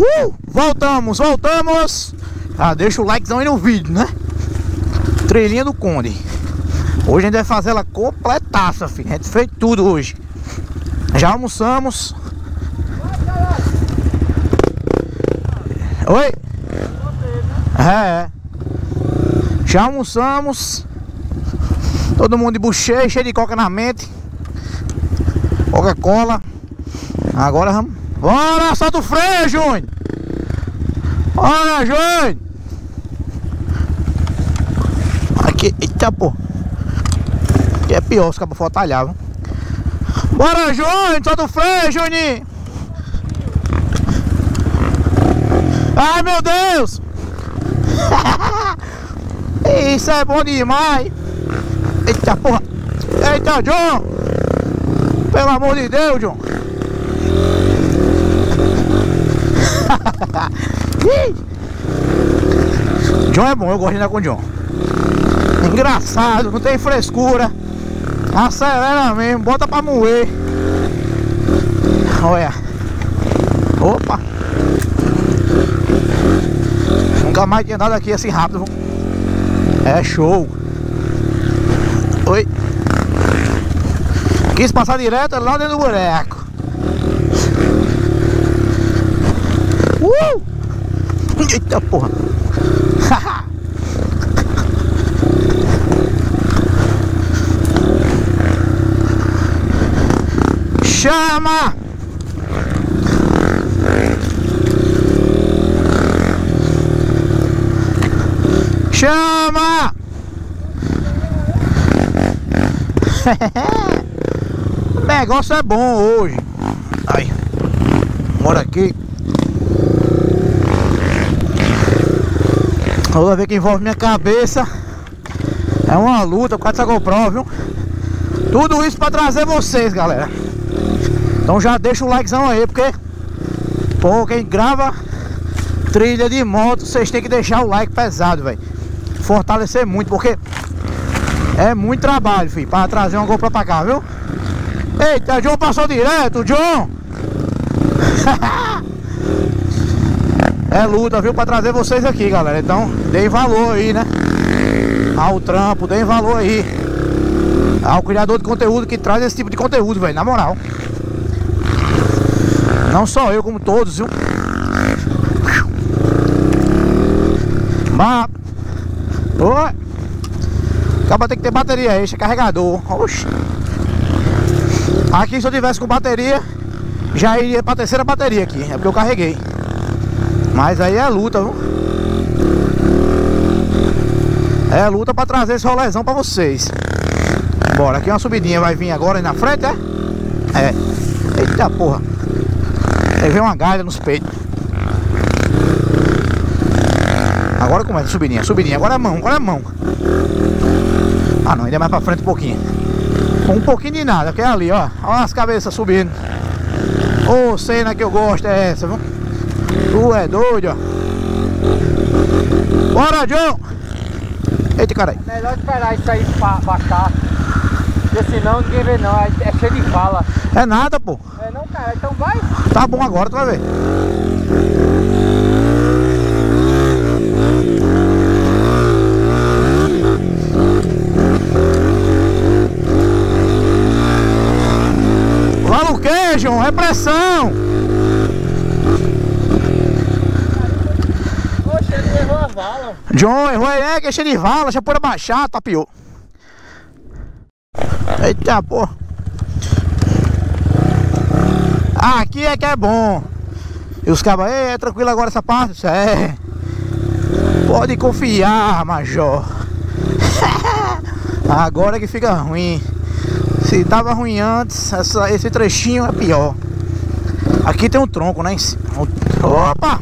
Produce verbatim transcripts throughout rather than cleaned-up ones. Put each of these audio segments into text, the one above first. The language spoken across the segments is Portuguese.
Uh, voltamos, voltamos. Ah, deixa o likezão aí no vídeo, né? Trilhinha do Conde. Hoje a gente vai fazer ela completaça, filho. A gente fez tudo hoje. Já almoçamos. Oi? É. Já almoçamos. Todo mundo de bucheio, cheio de coca na mente. Coca-Cola. Agora vamos. Bora, solta o freio, Júnior. Bora, Júnior. Aqui, eita, pô. Aqui é pior, os cabos fortalhavam. Bora, Júnior, solta o freio, Juninho. Ai, meu Deus. Isso é bom demais. Eita, porra. Eita, John. Pelo amor de Deus, John. John é bom, eu gosto de andar com o John. Engraçado, não tem frescura. Acelera mesmo, bota pra moer. Olha. Opa. Nunca mais tinha andado aqui assim rápido. É show. Oi. Quis passar direto lá dentro do buraco. Uh! Eita porra. Chama! Chama! O negócio é bom hoje. Aí, bora aqui. Toda vez que envolve minha cabeça é uma luta por causa dessa GoPro, viu? Tudo isso pra trazer vocês, galera. Então já deixa o likezão aí, porque pô, quem grava trilha de moto, vocês tem que deixar o like pesado, velho. Fortalecer muito, porque é muito trabalho, filho, para trazer uma GoPro pra cá, viu? Eita, o John passou direto, John. É luta, viu, pra trazer vocês aqui, galera. Então, deem valor aí, né? Ao trampo, deem valor aí ao criador de conteúdo que traz esse tipo de conteúdo, velho, na moral. Não só eu, como todos, viu? Mas... Oi! Acaba tem que ter bateria extra, carregador. Oxi. Aqui se eu tivesse com bateria, já iria pra terceira bateria aqui. É porque eu carreguei. Mas aí é luta, viu? É luta pra trazer esse rolezão pra vocês. Bora, aqui uma subidinha vai vir agora aí na frente, é? É. Eita porra. Aí vem uma galha nos peitos. Agora começa a subidinha, subidinha. Agora é mão, agora é mão. Ah não, ainda é mais pra frente um pouquinho. Um pouquinho de nada, que é ali, ó. Olha as cabeças subindo. Ô, oh, cena que eu gosto é essa, viu? Tu é doido, ó. Bora, John! Eita, caralho. Melhor esperar isso aí pra baixar. Porque senão ninguém vê não, é cheio de fala. É nada, pô. É não, cara, então vai. Tá bom agora, tu vai ver. Fala o que, João? É pressão! Poxa, ele errou a vala. John, errou aí, é que é cheio de vala, já pôr abaixar, tapiou. Eita, pô. Aqui é que é bom. E os cabos, é tranquilo agora essa parte? É. Pode confiar, major. Agora que fica ruim. Se tava ruim antes, essa, esse trechinho é pior. Aqui tem um tronco, né? Opa!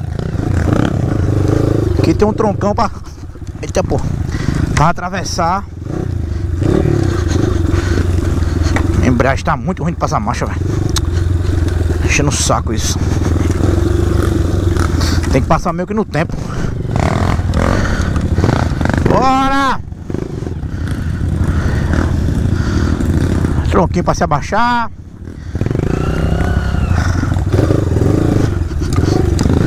Aqui tem um troncão pra... Eita, pô. Pra atravessar. A embreagem tá muito ruim de passar marcha, velho. Enchendo o saco isso. Tem que passar meio que no tempo. Bora! Tronquinho pra se abaixar.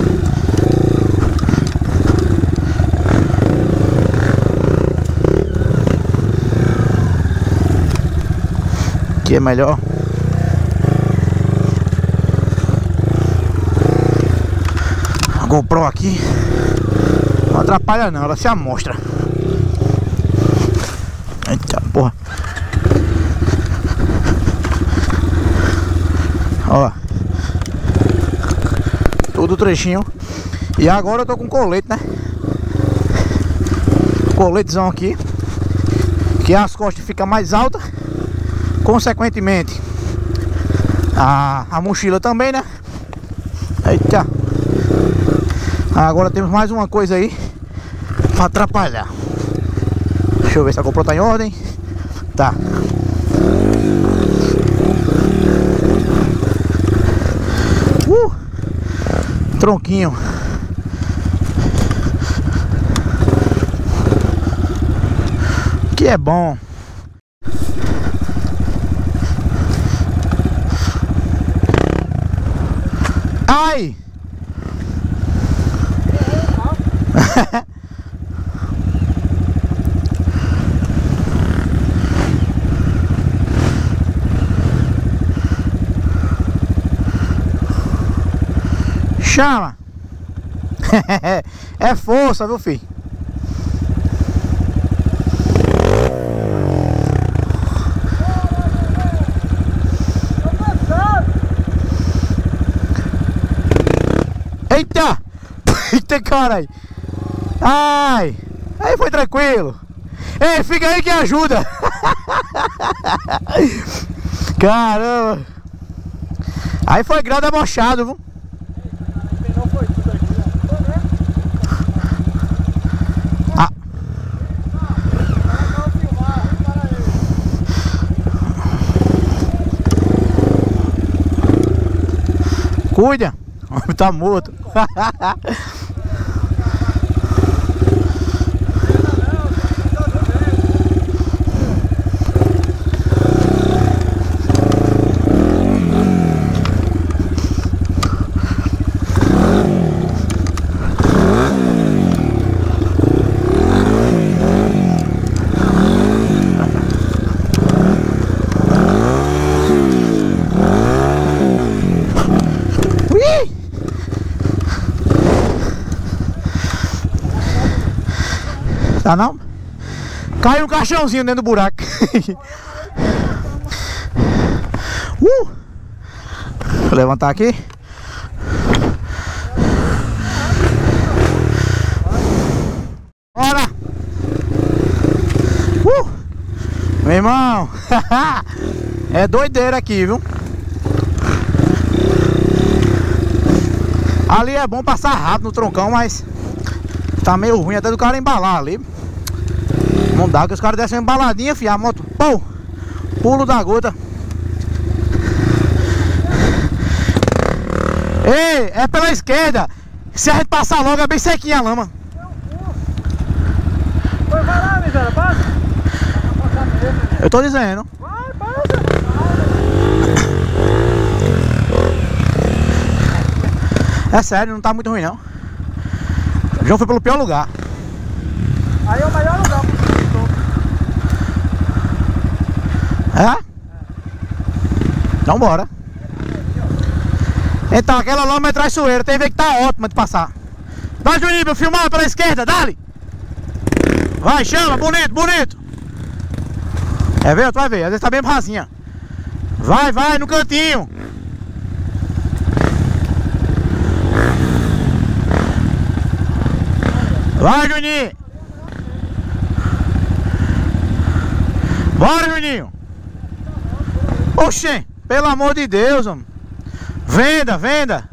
Aqui é melhor. A GoPro aqui não atrapalha não, ela se amostra. Eita porra. Ó, todo trechinho. E agora eu tô com colete, né? Coletezão aqui, que as costas ficam mais altas, consequentemente a, a mochila também, né? Eita. Agora temos mais uma coisa aí pra atrapalhar. Deixa eu ver se a GoPro tá em ordem. Tá. Uh! Tronquinho. Que é bom. Ai! Chama! É força, viu, filho? Eita! Eita, caralho! Ai! Aí foi tranquilo! Ei, fica aí que ajuda! Caramba! Aí foi grau debochado, viu? Ah! Cuida! O homem tá morto. Tá não? Caiu um caixãozinho dentro do buraco. uh! Vou levantar aqui. Bora! Uh! Meu irmão! É doideira aqui, viu? Ali é bom passar rápido no troncão, mas tá meio ruim até do cara embalar ali. Não dá, que os caras descem uma embaladinha, fi, a moto, pô, pulo da gota. Ei, é pela esquerda. Se a gente passar logo é bem sequinha a lama. Vai lá, miséria, passa. Eu tô dizendo. Vai, passa. É sério, não tá muito ruim não. O João foi pelo pior lugar. Aí é o melhor lugar pro É? Então bora. Então aquela lama é traiçoeira, tem que ver que tá ótima de passar. Vai, Juninho, filmar pela esquerda, dale. Vai, chama, bonito, bonito. É ver, tu vai ver, às vezes tá bem rasinha. Vai, vai, no cantinho. Vai, Juninho. Bora, Juninho. Oxê, pelo amor de Deus, homem. Venda, venda.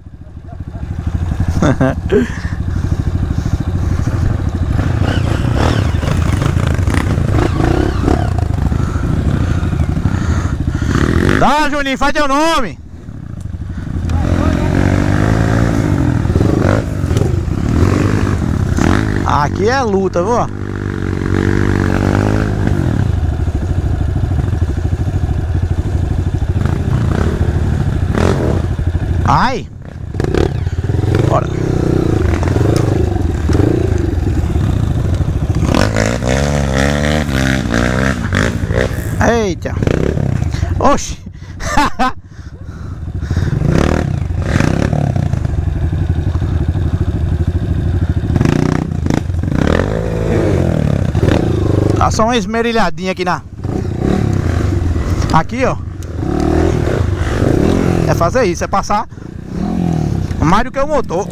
Dá, Juninho, faz teu nome. Aqui é luta, viu? Ai! Bora! Eita! Oxi. Dá só uma esmerilhadinha aqui na... Aqui, ó. É fazer isso, é passar mais do que o motor.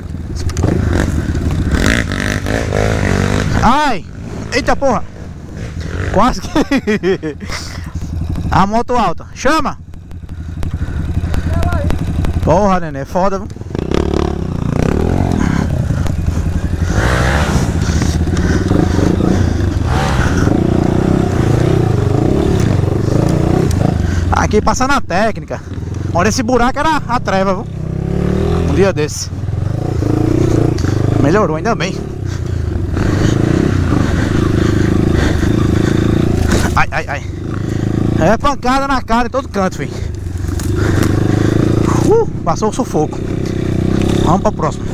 Ai! Eita porra! Quase que... A moto alta. Chama! Porra, neném, é foda, viu? Aqui passa na técnica. Olha, esse buraco era a treva, viu? Um dia desse. Melhorou, ainda bem. Ai, ai, ai. É pancada na cara em todo canto, filho. Uh, passou o sufoco. Vamos para o próximo.